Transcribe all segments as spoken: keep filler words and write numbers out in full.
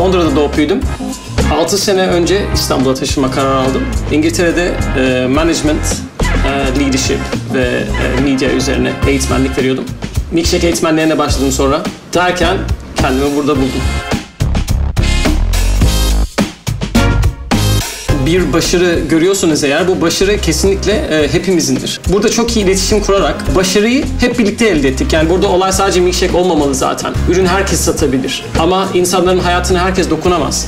Londra'da doğup büyüdüm. altı sene önce İstanbul'a taşınma kararı aldım. İngiltere'de e, management, e, leadership ve e, medya üzerine eğitmenlik veriyordum. Milkshake eğitmenlerine başladım sonra. Derken kendimi burada buldum. Bir başarı görüyorsunuz eğer, bu başarı kesinlikle e, hepimizindir. Burada çok iyi iletişim kurarak başarıyı hep birlikte elde ettik. Yani burada olay sadece milkshake olmamalı zaten. Ürün herkes satabilir. Ama insanların hayatına herkes dokunamaz.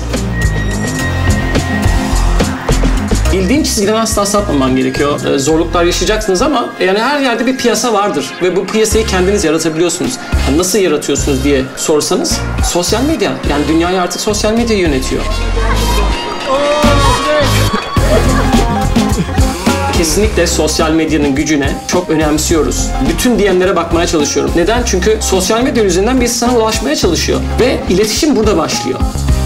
Bildiğin çizgiden asla sapmaman gerekiyor. Ee, zorluklar yaşayacaksınız ama yani her yerde bir piyasa vardır. Ve bu piyasayı kendiniz yaratabiliyorsunuz. Yani nasıl yaratıyorsunuz diye sorsanız, sosyal medya. Yani dünyayı artık sosyal medya yönetiyor. Kesinlikle sosyal medyanın gücüne çok önemsiyoruz. Bütün D M'lere bakmaya çalışıyorum. Neden? Çünkü sosyal medya üzerinden birisi sana ulaşmaya çalışıyor. Ve iletişim burada başlıyor.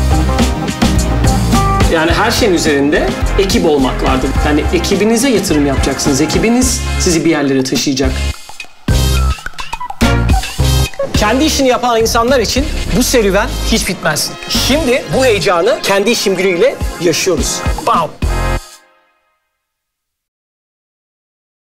Yani her şeyin üzerinde ekip olmak vardır. Yani ekibinize yatırım yapacaksınız. Ekibiniz sizi bir yerlere taşıyacak. Kendi işini yapan insanlar için bu serüven hiç bitmez. Şimdi bu heyecanı kendi işim günüyle yaşıyoruz. Wow!